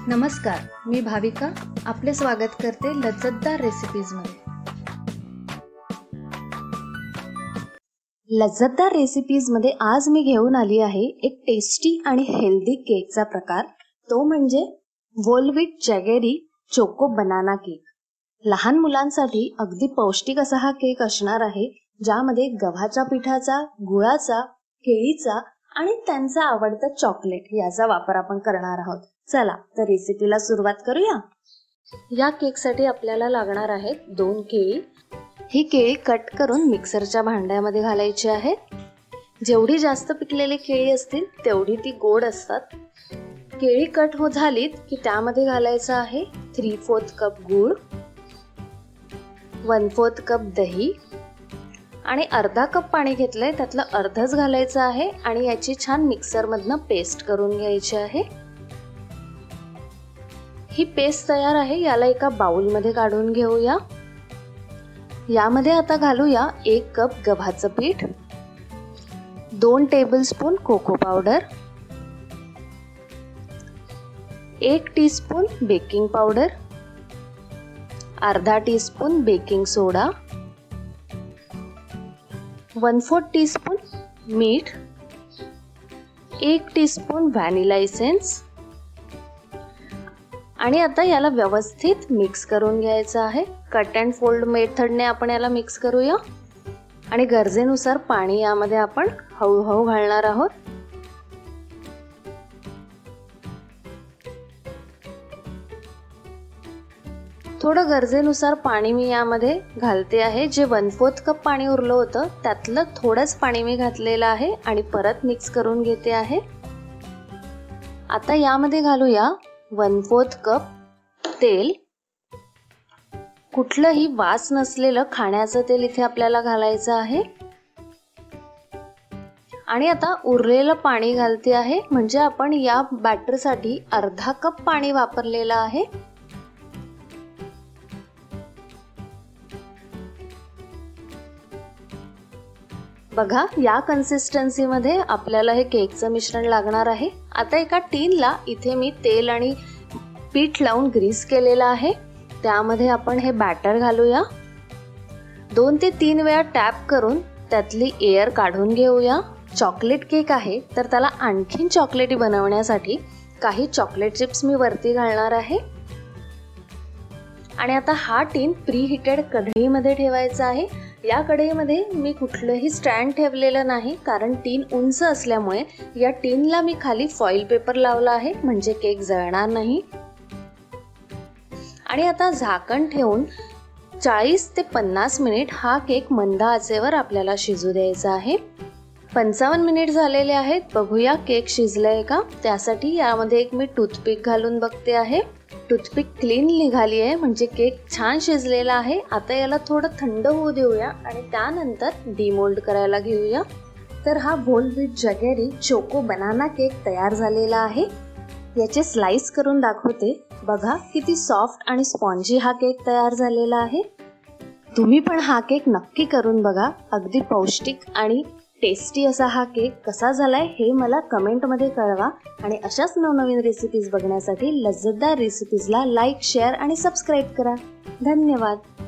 नमस्कार, मी भाविका आपले स्वागत करते लज्जतदार रेसिपीजमध्ये। लज्जतदार रेसिपीजमध्ये आज मी घेऊन आली आहे एक टेस्टी आणि हेल्दी केकचा प्रकार, तो म्हणजे whole wheat jaggery choco banana cake. लहान मुलांसाठी अगदी पौष्टिक असा हा केक असणार आहे, ज्यामध्ये गव्हाच्या पिठाचा, गुळाचा, केळीचा आणि त्यांचा आवडता चॉकलेट याचा वापर आपण करणार आहोत। चला तर रेसिपीला सुरुवात करूया। या केकसाठी आपल्याला लागणार आहेत 2 केळी। ही केळी कट करून मिक्सरच्या भांड्यामध्ये घालायची आहेत। जेवढी जास्त पिकलेली केळी असतील तेवढी ती गोड असतात। केळी कट झालीत की त्यामध्ये घालायचं आहे 3/4 कप गूळ, 1/4 कप दही आणि अर्धा कप पाणी घेतलंय, त्यातलं अर्धच घालायचं आहे आणि याची छान मिक्सर मधनं पेस्ट करून घ्यायची आहे। ही पेस्ट तयार आहे, याला एका बाउल मध्ये काढून घेऊया। यामध्ये आता घालूया 1 कप गव्हाचं पीठ, 2 tablespoon cocoa powder, 1 teaspoon baking powder, अर्धा टीस्पून बेकिंग सोडा, 1/4 टीस्पून मीठ, 1 टीस्पून व्हॅनिला एसेन्स आणि आता याला व्यवस्थित मिक्स करून घ्यायचं आहे। कट अँड फोल्ड मेथडने आपण याला मिक्स करूया आणि गरजेनुसार पाणी यामध्ये आपण हळूहळू घालणार आहोत। थोडं गरजेनुसार पाणी मी यामध्ये घालते आहे। जे 1/4 कप पाणी उरलं होतं त्यातलं थोडंच पाणी मी घातलेलं आहे आणि परत मिक्स करून घेते आहे। आता यामध्ये घालूया 1/4 कप तेल। कुठलंही वास नसलेलं खाण्याचं तेल इथे आपल्याला घालायचं आहे आणि आता उरलेलं पाणी घालते आहे, म्हणजे आपण या बॅटरसाठी अर्धा कप पाणी वापरलेलं आहे। बघा, या कन्सिस्टन्सी मध्ये आपल्याला हे केकचं मिश्रण लागणार आहे। आता एका टीनला इथे मी तेल आणि पीठ लावून ग्रीस केलेलं आहे, त्यामध्ये आपण हे बॅटर घालूया। 2 ते 3 वेळा टॅप करून त्यातली एअर काढून घेऊया। चॉकलेट केक आहे तर त्याला आणखीन चॉकलेटी बनवण्यासाठी काही चॉकलेट चिप्स मी वरती घालणार आहे आणि आता हा टीन प्री हीटेड कढईमध्ये ठेवायचा आहे। या कढईमध्ये मी कुठलंही स्टँड ठेवलेलं नाही, कारण टीन उंच असल्यामुळे या टीनला मी खाली फॉइल पेपर लावला आहे, म्हणजे केक जळणार नाही। आणि आता झाकण ठेवून 40 ते 50 मिनिट हा केक मंद आचेवर आपल्याला शिजू द्यायचा आहे। 55 मिनिट झालेले आहेत, बघूया केक शिजलाय का। त्यासाठी यामध्ये एक मी टूथपिक घालून बघते आहे। टूथपिक क्लीन निघाली आहे, म्हणजे केक छान शिजलेला आहे। आता याला थोडं थंड होऊ देऊया आणि त्यानंतर डिमोल्ड करायला घेऊया। तर हा whole wheat jaggery choco banana cake तयार झालेला आहे। याचे स्लाइस करून दाखवते, बघा किती सॉफ्ट आणि स्पॉन्जी हा केक तयार झालेला आहे। तुम्ही पण हा केक नक्की करून बघा। अगदी पौष्टिक आणि टेस्टी असा हा केक कसा झालाय हे मला कमेंटमध्ये कळवा आणि अशाच नवनवीन रेसिपीज बघण्यासाठी लज्जतदार रेसिपीजला लाईक, शेअर आणि सबस्क्राईब करा। धन्यवाद।